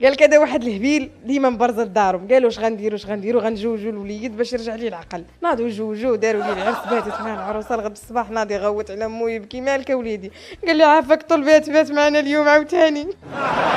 قال كذا واحد الهبيل ديما مبرزه لدارهم، قالوا اش غنديروا غنجوجوا الوليد باش يرجع ليه العقل. ناضوا جوجو داروا ليه العرس، باتت مع العروسه لغد الصباح. ناضي غوت على مو يبكي، مالك وليدي؟ قال لي عافاك طول بات معنا اليوم عاوتاني.